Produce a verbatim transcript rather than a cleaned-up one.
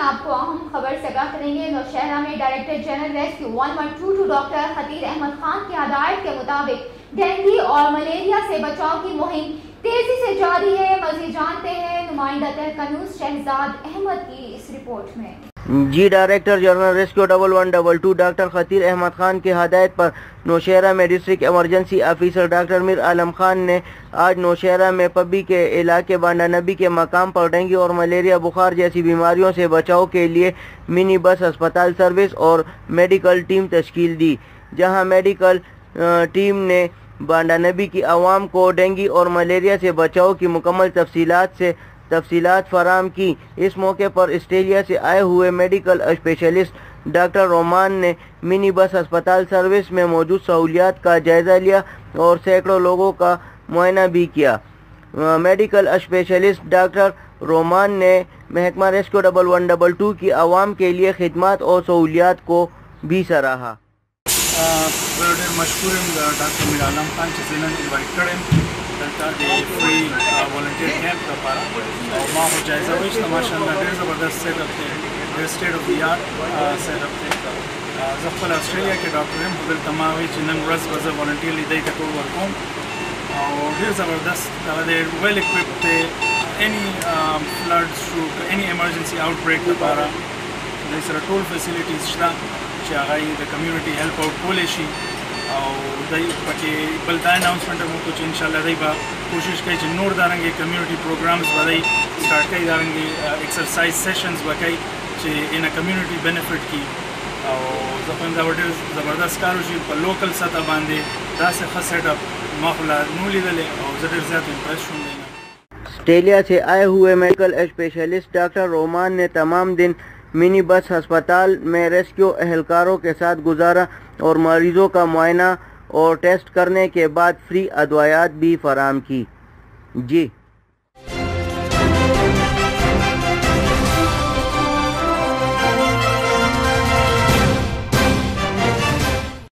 آپ کو اہم خبر سے آگاہ کریں گے۔ نوشہرہ میں director general rescue one one two two doctor Khateer Ahmad Khan کی ہدایت کے مطابق ڈینگی اور ملیریا سے بچاؤ کی مہم تیزی سے جاری ہے۔ مزید جانتے ہیں نمائندہ تہکنوز شہزاد احمد کی اس رپورٹ میں۔ جی director general rescue double one double two doctor Khateer Ahmad Khan کی ہدایت پر نوشہرہ میں district emergency officer doctor Mir Alam Khan نے آج نوشہرہ میں پبی کے علاقے بانڈا نبی کے مقام پر ڈینگی اور ملیریا بخار جیسی بیماریوں سے بچاؤ کے لیے منی بس ہسپتال سروس اور میڈیکل ٹیم تشکیل دی، جہاں میڈیکل ٹیم نے بانڈا نبی کی عوام کو ڈینگی اور ملیریا سے بچاؤ کی مکمل تفصیلات سے تفصیلات فراہم کی۔ اس موقع پر آسٹریلیا سے آئے ہوئے میڈیکل اسپیشلسٹ ڈاکٹر رومان نے منی بس ہسپتال سروس میں موجود سہولیات کا جائزہ لیا اور سینکڑوں لوگوں کا معائنہ بھی کیا۔ میڈیکل اسپیشلسٹ ڈاکٹر رومان نے محکمہ rescue double one double two کی عوام کے لیے خدمات اور سہولیات کو بھی سراہا۔ مشکور ڈاکٹر میر عالم خان چې زه نن انوایټ کړی دلته د فری والنټیر کیمپ لپاره او ما خو جایزه وویشته ماشاءالله ډېر زبردست سیټ اپ دی، ډېر state of the art set up دی۔ زه خپل آسټرالیا کې ډاکټر یم، خو دلته ما وایي چې نن ورځ به زه والنټیرلی دی ته ټول ورکوم او ډېر زبردست دغه دی، ویل اکوپډ دی اني فلډ شو اني ایمرجنسي آوټ بریک لپاره دوی سره ټول فیسیلیټیز شته چې هغه یې د کمیونټي هیلپ آوټ کولی شي او دوی پکې بل دا اناؤنسمنټ هم وکړو چې انشاءالله دوی به کوشش کوي چې نور دارنګې کمیونټي پروګرامز به دوی سټارټ کوي، دارنګې ایکسرسایز سیشنز به کوي چې ان کمیونټي بینیفټ کړي او زه خو یم دا به ډېر زبردست کار وشي په لوکل سطح باندې داسې ښه سیټ اپ ما خو لا نه و لیدلی او زه ډېر زیات امپریس شوم دی۔ آسٹریلیا سے آئے ہوئے میڈیکل اسپیشلسٹ ڈاکٹر رومان نے تمام دن منی بس ہسپتال میں ریسکیو اہلکاروں کے ساتھ گزارا اور مریضوں کا معائنہ اور ٹیسٹ کرنے کے بعد فری ادویات بھی فراہم کی۔ جی